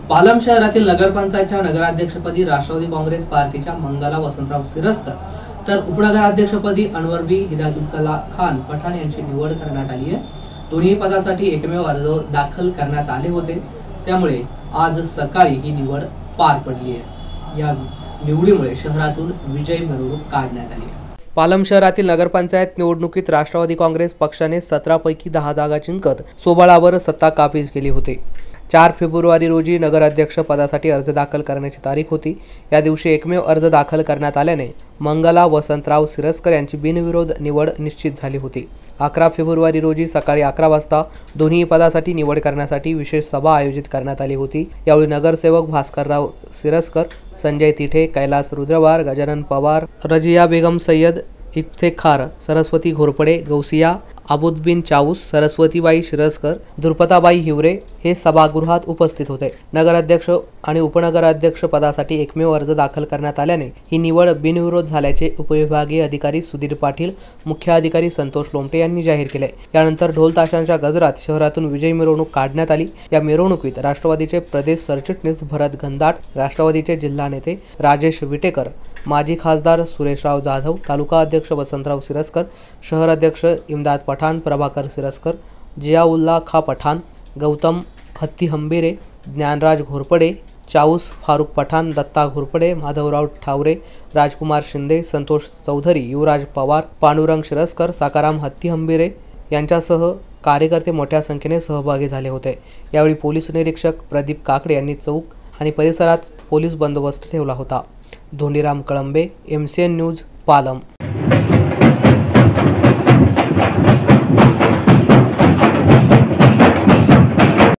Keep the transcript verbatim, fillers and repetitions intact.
पालम शहरातील नगरपंचायतच्या नगराध्यक्षपदी राष्ट्रवादी काँग्रेस पार्टीच्या मंगला वसंतराव सिरस्कर तर उपनगराध्यक्षपदी अनवर बी हिदायतुल्ला खान पठाण यांची निवड करण्यात आली आहे। दोन्ही पदासाठी एकमेव अर्ज दाखल करण्यात आले होते, त्यामुळे आज सकाळी ही निवड पार पडली आहे। या निवडीमुळे शहरातून विजय मिरवणूक काढण्यात आली आहे। पालम शहरातील नगरपंचायत निवडणुकीत राष्ट्रवादी काँग्रेस पक्षाने सतरा पैकी दहा जागा जिंकत सोबळावर सत्ता काबीज केली होती। चार फेब्रुवारी रोजी नगराध्यक्ष पदासाठी अर्ज दाखल करण्याची तारीख होती। या दिवशी एकमेव अर्ज दाखल करण्यात आल्याने मंगला वसंतराव सिरस्कर यांची बिनविरोध निवड निश्चित झाली होती। अकरा फेब्रुवारी रोजी सकाळी अकरा वाजता दोन्ही पदासाठी निवड करण्यासाठी विशेष सभा आयोजित करण्यात आली होती। यावेळी नगरसेवक भास्करराव सिरस्कर, संजय तिठे, कैलास रुद्रवार, गजानन पवार, रजिया बेगम सय्यद, इफ्तेखार, सरस्वती घोरपडे, गौसिया अबुद्दीन चाऊस, सरस्वतीबाई शिरस्कर, दुर्पताबाई हिवरे हे सभागृहात उपस्थित होते। नगराध्यक्ष आणि उपनगराध्यक्ष पदासाठी एकमेव अर्ज दाखल करण्यात आल्याने ही निवड बिनविरोध झाल्याचे उपविभागीय अधिकारी सुधीर पाटील, मुख्य अधिकारी संतोष लोमटे यांनी जाहीर केले। यानंतर ढोल ताशांच्या गजरात शहरातून विजय मिरवणूक काढण्यात आली। या मिरवणुकीत राष्ट्रवादीचे प्रदेश सरचिटणीस भरत घनदाट, राष्ट्रवादीचे जिल्हा नेते राजेश विटेकर, माजी खासदार सुरेशराव जाधव, तालुका अध्यक्ष वसंतराव सिरस्कर, शहर अध्यक्ष इमदाद पठाण, प्रभाकर सिरस्कर, जियाउल्ला खा पठाण, गौतम हत्ती हंबीरे, ज्ञानराज घोरपडे, चाऊस फारुक पठाण, दत्ता घोरपडे, माधवराव ठावरे, राजकुमार शिंदे, संतोष चौधरी, युवराज पवार, पांडुरंग शिरस्कर, साकाराम हत्ती हंबीरे यांच्यासह कार्यकर्ते मोठ्या संख्येने सहभागी झाले होते। यावेळी पोलीस निरीक्षक प्रदीप काकडे यांनी चौक आणि परिसरात पोलीस बंदोबस्त ठेवला होता। Dhondiram Kalambe, M C N news, Palam.